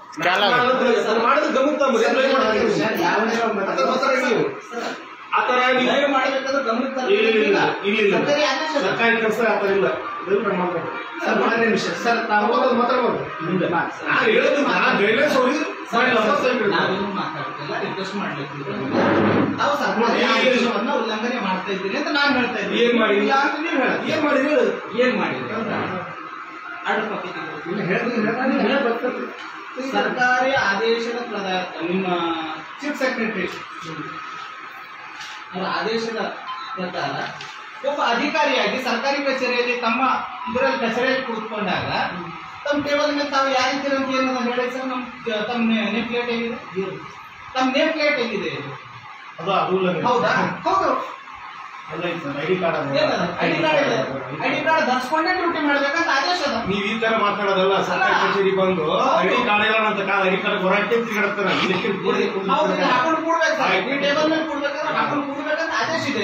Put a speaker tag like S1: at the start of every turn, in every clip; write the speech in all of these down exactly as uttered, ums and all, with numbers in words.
S1: ಮಾಡಿದ್ರೆ ಗಮನ ಆತರ ಇಲ್ಲ ಸರ್ಕಾರಿ ಕೆಲಸ ಆತರ ಇಲ್ಲ.
S2: ಸರ್ ತಾವು
S1: ಮಾತಾಡ್ಬೋದು ಹೇಳೋದು ಗೈಡ್ಲೈನ್ಸ್ ಅವ್ರಿಗೆ
S2: ರಿಕ್ವೆಸ್ಟ್ ಮಾಡ್ಲಿಕ್ಕೆ ತಾವು ಸರ್ಕಾರಿ ಆದೇಶವನ್ನ ಉಲ್ಲಂಘನೆ ಮಾಡ್ತಾ ಇದ್ದೀರಿ ಅಂತ ನಾನು ಹೇಳ್ತಾ ಇದ್ದೀನಿ.
S1: ಏನ್ ಮಾಡಿ
S2: ಏನ್ ಮಾಡಿ ಏನ್ ಮಾಡಿದ್ರಿ ಸರ್ಕಾರಿ ಆದೇಶದ ನಿಮ್ಮ ಚೀಫ್ ಸೆಕ್ರೆಟರಿ ಅವರ ಆದೇಶದ ಪ್ರಕಾರ ಒಬ್ಬ ಅಧಿಕಾರಿಯಾಗಿ ಸರ್ಕಾರಿ ಕಚೇರಿಯಲ್ಲಿ ತಮ್ಮ ಇದರಲ್ಲಿ ಕಚೇರಿಯಲ್ಲಿ ಕೂತ್ಕೊಂಡಾಗ ತಮ್ಮ ಟೇಬಲ್ ಮೇಲೆ ತಾವು ಯಾರಿದ್ದೀರ ಅಂತ ಏನೋ ಹೇಳಿ ಸರ್. ನಮ್ ತಮ್ಮ ನೇಮ್ ಪ್ಲೇಟ್ ಹೇಗಿದೆ, ತಮ್ಮ ನೇಮ್ ಪ್ಲೇಟ್ ಹೇಗಿದೆ? ಹೌದಾ? ಹೌದು.
S1: ID card
S2: ID card ID card ಧರಿಸ್ಕೊಂಡೇ ಡ್ಯೂಟಿ ಮಾಡ್ಬೇಕಂತ ಆದೇಶ ಅದ.
S1: ನೀವ್ ಈ ತರ ಮಾತಾಡೋದಲ್ಲ. ಸರ್ಕಾರಿ ಕಚೇರಿ ಬಂದು ಐಡಿ ಕಾರ್ಡ್ ಇಲ್ಲ ಅಂತ ಕಾಲ ಐಡಿ ಕಾರ್ಡ್ ಹೊರಕ್ಕೆ ತಿರುಗಾಡ್ತಾರೆ.
S2: ಹಾಕೊಂಡು ಕೂಡ್ಬೇಕು, ಈ ಟೇಬಲ್ ಮೇಲೆ ಕೂಡ್ಬೇಕಾದ್ರೆ ಹಾಕೊಂಡು ಕೂಡ್ಬೇಕಂತ ಆದೇಶ ಇದೆ.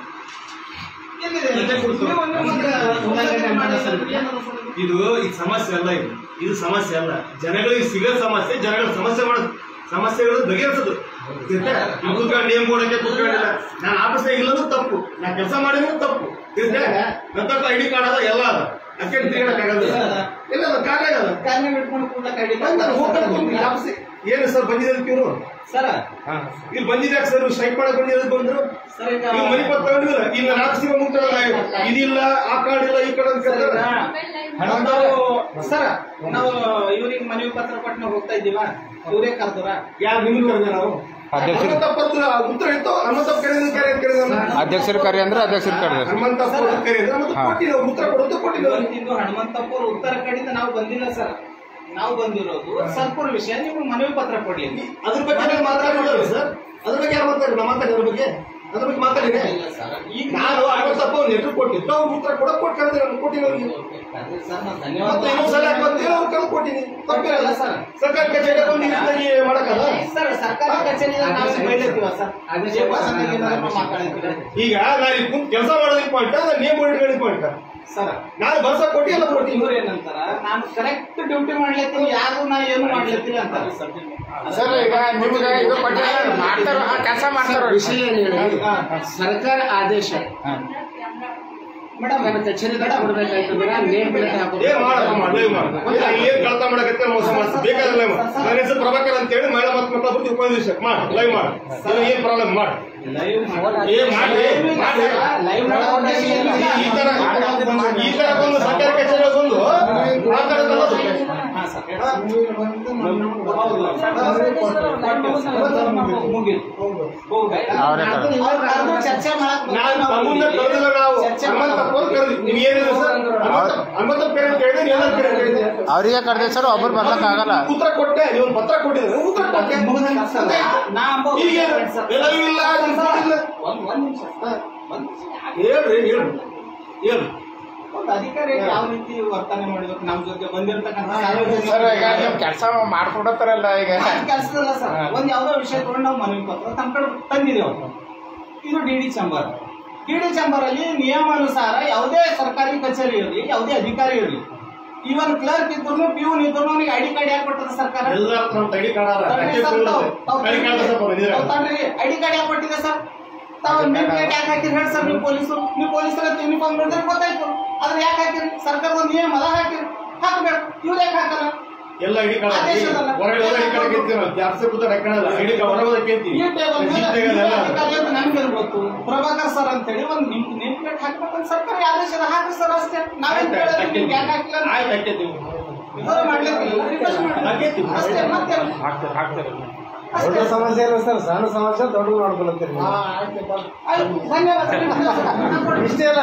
S1: ಇದು ಈ ಸಮಸ್ಯೆ ಅಲ್ಲ. ಇದು ಇದು ಸಮಸ್ಯೆ ಅಲ್ಲ. ಜನಗಳಿಗೆ ಸಿಗೋ ಸಮಸ್ಯೆ, ಜನಗಳ ಸಮಸ್ಯೆ ಮಾಡೋದು, ಸಮಸ್ಯೆಗಳು ಬಗೆಹರಿಸೋದು. ಕುತ್ಕೊಂಡು ನೇಮ್ ಕೊಡಕ್ಕೆ ಕುತ್ಕೊಂಡಿಲ್ಲ. ನಾನು ಆಫೀಸ್ ಇಲ್ಲದು ತಪ್ಪು, ನಾ ಕೆಲಸ ಮಾಡಿದ್ರು ತಪ್ಪು. ನನ್ನ ಐಡಿ ಕಾರ್ಡ್ ಅದ ಎಲ್ಲ ಅದ. ಅದಕ್ಕೆ ತಿರುಗಾಡಕ್ಕಾಗಲ್ಲ. ಇಲ್ಲ ಏನು ಸರ್ ಬಂದಿದ್ದಾರೆ ಇವರು
S2: ಸರ್?
S1: ಇಲ್ಲಿ ಬಂದಿದ್ಯಾಕ ಸರ್? ಸ್ಟ್ರೈಕ್ ಮಾಡಕ್ ಬಂದಿರೋದು ಬಂದ್ರು ಮನೆ ಪತ್ರ ತಗೊಂಡಿಲ್ಲ. ಈಗ ನಾಲ್ಕು ಸಿಗ ಮುಗ್ದ ಇದಿಲ್ಲ, ಆ ಕಾರ್ಡ್ ಇಲ್ಲ, ಈ ಕಾರ್ಡ್ ಅಂತ
S2: ಸರ್. ನಾವು ಇವ್ರಿಗೆ ಮನವಿ ಪತ್ರ ಕೊಟ್ಟು ನಾವು ಹೋಗ್ತಾ ಇದ್ದೀವ, ಇವರೇ ಕರ್ತಾರ?
S1: ಯಾರು ನಿಮ್ಗೆ ಕರೆದ? ನಾವು ಉತ್ತರ ಇತ್ತು. ಹನುಮಂತಪ್ಪ ಕರೆ
S3: ಅಧ್ಯಕ್ಷರ ಕರೆ ಅಂದ್ರೆ ಅಧ್ಯಕ್ಷರ ಕರೆ
S1: ಹನುಮಂತಪ್ಪ ಕರೆ ಕೊಟ್ಟಿಲ್ಲ, ಉತ್ತರ ಕೊಡುತ್ತೆ ಕೊಟ್ಟಿಲ್ಲ.
S2: ಹನುಮಂತಪ್ಪ ಅವ್ರ ಉತ್ತರ ಕಡೆಯಿಂದ ನಾವು ಬಂದಿಲ್ಲ ಸರ್. ನಾವು ಬಂದಿರೋದು ಸರ್ಪುರ ವಿಷಯ ನಿಮ್ಗೆ ಮನವಿ ಪತ್ರ ಕೊಡ್ಲಿ.
S1: ಅದ್ರ ಬಗ್ಗೆ ಮಾತಾಡೋದು ಸರ್. ಅದ್ರ ಬಗ್ಗೆ ಯಾರು ಮಾತಾಡಿ? ನಾ ಮಾತಾಡಿ ಅದ್ರ ಬಗ್ಗೆ ಅದ್ರ ಬಗ್ಗೆ ಮಾತಾಡಿದೆ. ಈಗ ನಾನು ಹನುಮಂತಪ್ಪ ಒಂದು ಲೆಟರ್ ಕೊಟ್ಟಿದ್ದು, ಅವ್ರು ಉತ್ತರ ಕೊಡಕ್ ಕೊಟ್ಟು ಕರೆದ್ರೆ ಕೊಟ್ಟಿಲ್ಲ ಅವ್ರಿಗೆ. ಕೊಟ್ಟಿನಿ ತಪ್ಪಿರಲ್ಲ ಸರ್. ಸರ್ಕಾರಿ ಕಚೇರಿ ಮಾಡಕ್ಕಲ್ಲ
S2: ಸರ್. ಸರ್ಕಾರಿ ಕಚೇರಿ
S1: ಈಗ ನಾನು ಕುಂತ್ ಕೆಲಸ ಮಾಡೋದಕ್ಕೆ ಪಾಯಿಂಟ್, ನೇಮ್ ಬೋರ್ಡ್ಗಳಿಗೆ ಪಾಯಿಂಟ್
S2: ಸರ್.
S1: ನಾನು ಬರ್ಸ ಕೊಟ್ಟಿ ಎಲ್ಲ ಕೊಡ್ತೀನಿ.
S2: ಇವ್ರು ಏನಂತಾರ, ನಾನು ಕರೆಕ್ಟ್ ಡ್ಯೂಟಿ ಮಾಡ್ಲತ್ತೀನಿ, ಯಾರು ನಾ ಏನು ಮಾಡ್ಲತ್ತೀನಿ ಅಂತಾರೆ
S3: ಸರ್. ಈಗ ನಿಮ್ಗೆ ಇದು ಮಾಡ್ತಾರ ಕೆಲಸ ಮಾಡ್ತಾರ
S4: ವಿಷಯ ಏನು ಹೇಳಿ, ಸರ್ಕಾರ ಆದೇಶ ಮೇಡಮ್ ನನ್ನ ಕಚೇರಿ ಕೊಡ್ಬೇಕಾಯ್ತಂದ್ರೆ ನೇಮ್ ಪ್ಲೇಟ್ ಹಾಕೋದು
S1: ಏನ್ ಕಳ್ತ ಮಾಡಕತ್ತೆ, ಮೋಸ ಮಾಡ್ತಾರೆ ಬೇಕಾದ್ರೆ ನನ್ನ ಹೆಸರು ಪ್ರಭಾಕರ್ ಅಂತ ಹೇಳಿ ಮಹಿಳಾ ಮತ್ತು ಮಕ್ಕಳ ಬಗ್ಗೆ ಉಪಯೋಗಿಸ ಮಾಡಿ ಲೈವ್ ಮಾಡಿ. ಏನ್ ಪ್ರಾಬ್ಲಮ್ ಮಾಡಿ ಏನ್ ಮಾಡಿ ಈ ತರ ಈ ತರ ಬಂದು ಸರ್ಕಾರಿ ಕಚೇರಿ ಬಂದು ಮಾತಾಡೋದಲ್ಲ.
S2: ಚರ್ಚೆ
S1: ಮುಂದೆ ಕರೆದಿಲ್ಲ ನಾವು. ಹನುಮಂತಪ್ಪ ಕರೆದ್ವಿ. ನೀವು ಏನಿದೆ ಸರ್? ಹನುಮಂತಪ್ಪ ಕರೆ ಅಂತ ಹೇಳಿದ್ರೆ ಎಲ್ಲ ಕರೆ ಹೇಳಿದೆ.
S3: ಅವ್ರಿಗೆ ಕರೆದೆ ಸರ್, ಒಬ್ಬರು ಬರ್ಲಕ್ ಆಗಲ್ಲ.
S1: ಉತ್ತರ ಕೊಟ್ಟೆ, ನೀವು ಪತ್ರ ಕೊಟ್ಟಿದ್ರೆ ಉತ್ತರ ಕೊಟ್ಟೆ. ಈಗ ಇಲ್ಲ ಹೇಳ್ರಿ ಹೇಳ್ರಿ ಹೇಳ್ರಿ
S2: ಒಂದು ಅಧಿಕಾರಿ ಯಾವ ರೀತಿ ವರ್ತನೆ ಮಾಡಬೇಕು ನಮ್ಮ ಜೊತೆ ಬಂದಿರತಕ್ಕಂಥ
S3: ಕೆಲಸ ಮಾಡ್ಕೊಡತ್ತಾರಲ್ಲ. ಈಗ
S2: ಕೆಲಸದಲ್ಲ ಸರ್. ಒಂದ್ ಯಾವ್ದೋ ವಿಷಯ ತಗೊಂಡು ನಾವು ಮನವಿ ಪತ್ರ ತಮ್ಮ ಕಡೆ ತಂದಿದ್ದೇವೆ. ಇದು D D chamber. D D chamber ಅಲ್ಲಿ ನಿಯಮಾನುಸಾರ ಯಾವುದೇ ಸರ್ಕಾರಿ ಕಚೇರಿ ಇರಲಿ, ಯಾವುದೇ ಅಧಿಕಾರಿ ಇರಲಿ, ಇವನ್ ಕ್ಲರ್ಕ್ ಇದ್ರು ಪ್ಯೂನ್ ಇದ್ರು ಅವ್ನಿಗೆ ಐಡಿ ಕಾರ್ಡ್ ಯಾಕೆ ಕೊಟ್ಟದ ಸರ್ಕಾರ?
S1: ಐಡಿ ಕಾರ್ಡ್
S2: ಐಡಿ ಕಾರ್ಡ್ ಯಾಕೆ ಕೊಟ್ಟಿದೆ ಸರ್? ತಾವು ನೇಮ್ ಪ್ಲೇಟ್ ಯಾಕೆ ಹಾಕಿರಿ ಹೇಳಿ ಸರ್? ನೀವು ಪೊಲೀಸರು ನೀವು ಪೊಲೀಸರ ಯೂನಿಫಾರ್ಮ್ ನೋಡಿದ್ರೆ ಗೊತ್ತಾಯ್ತು. ಆದ್ರೆ ಯಾಕೆ ಹಾಕಿರಿ? ಸರ್ಕಾರದ ನಿಯಮ ಅದ, ಹಾಕಿರಿ ಹಾಕ್ಬೇಕು. ಇವ್ರು ಯಾಕೆ ಹಾಕಲ್ಲ?
S1: ಎಲ್ಲ ಐಡಿ ಕಾರ್ಡ್ ಹೊರಗಡೆ ಐಡಿ ಕಾರ್ಡ್ ಕೇಳ್ತೀವಿ. ಜಾಸ್ತಿ ಕೂತ ಹಾಕಣಲ್ಲ ಐಡಿ ಕಾರ್ಡ್ ಹೊರಗೆ ಕೇಳ್ತೀವಿ.
S2: ನಮ್ಗೆ ಗೊತ್ತು ಪ್ರಭಾಕರ್ ಸರ್ ಅಂತ ಹೇಳಿ ಒಂದು ನಿಮ್ ನೇಮ್ ಪ್ಲೇಟ್ ಹಾಕ್ಬೇಕಂತ ಸರ್ಕಾರ ಆದೇಶ ಹಾಕಿ ಸರ್, ಅಷ್ಟೇ. ನಾವೇನ್ ಯಾಕೆ ಹಾಕಿಲ್ಲ ಮಾಡ್ಲಿಕ್ಕೆ
S4: ದೊಡ್ಡ ಸಮಸ್ಯೆ ಇಲ್ಲ ಸರ್, ಸಣ್ಣ ಸಮಸ್ಯೆ ದೊಡ್ಡ ಮಾಡ್ಕೊಳತ್ತೀರಿ. ಇಷ್ಟೇ ಅಲ್ಲ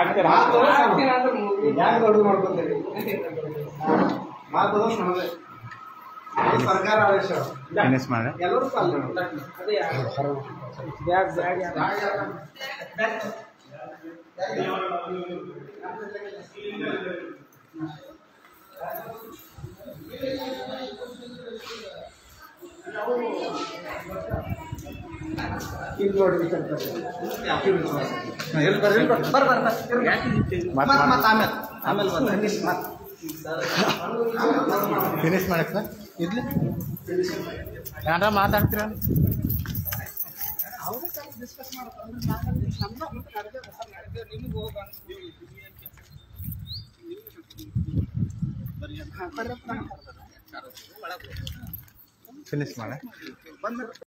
S4: ಯಾಕೆ ದೊಡ್ಡ ಮಾಡ್ಕೊತೀರಿ? ಮಾತದ ನಮ್ಮದೇ ಸರ್ಕಾರ ಆದೇಶ ಎಲ್ಲರೂ ಇಲ್ಲಿ ನೋಡಿ
S2: ಆಮೇಲೆ ಆಮೇಲೆ
S3: ಫಿನಿಶ್ ಮಾಡಕ್ಕೆ ಸರ್. ಇರ್ಲಿ ಯಾರ ಮಾತಾಡ್ತೀರ ಫಿನಿಶ್ ಮಾಡ